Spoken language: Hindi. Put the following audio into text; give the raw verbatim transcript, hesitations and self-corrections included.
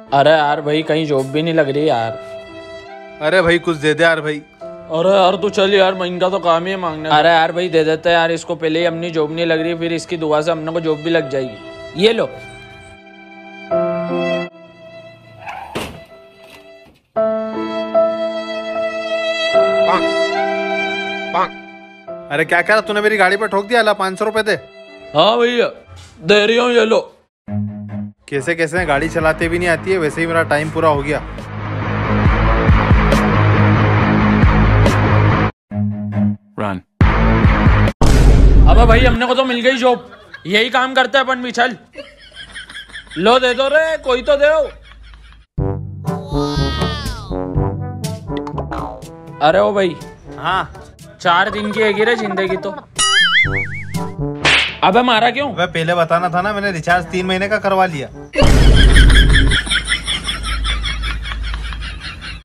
अरे यार भाई कहीं जॉब भी नहीं लग रही यार। अरे भाई कुछ दे दे यार भाई। अरे यार तू चल यार, इनका तो काम ही है मांगना। अरे यार भाई दे देते यार इसको, पहले ही अपनी जॉब नहीं लग रही, फिर इसकी दुआ से हमने को जॉब भी लग जाएगी। ये लो। अरे क्या करा तूने, मेरी गाड़ी पर ठोक दिया। ला पाँच सौ रुपए दे। हाँ भैया दे रही हूँ, ये लो। कैसे कैसे गाड़ी चलाते भी नहीं आती है, वैसे ही मेरा टाइम पूरा हो गया। रन। अबे भाई हमने को तो मिल गई जॉब, यही काम करते हैं अपन भी। चल लो दे दो रे, कोई तो दे। अरे ओ भाई। हाँ चार दिन की है रे जिंदगी तो। अबे मारा क्यों? अबे पहले बताना था ना, मैंने रिचार्ज तीन महीने का करवा लिया।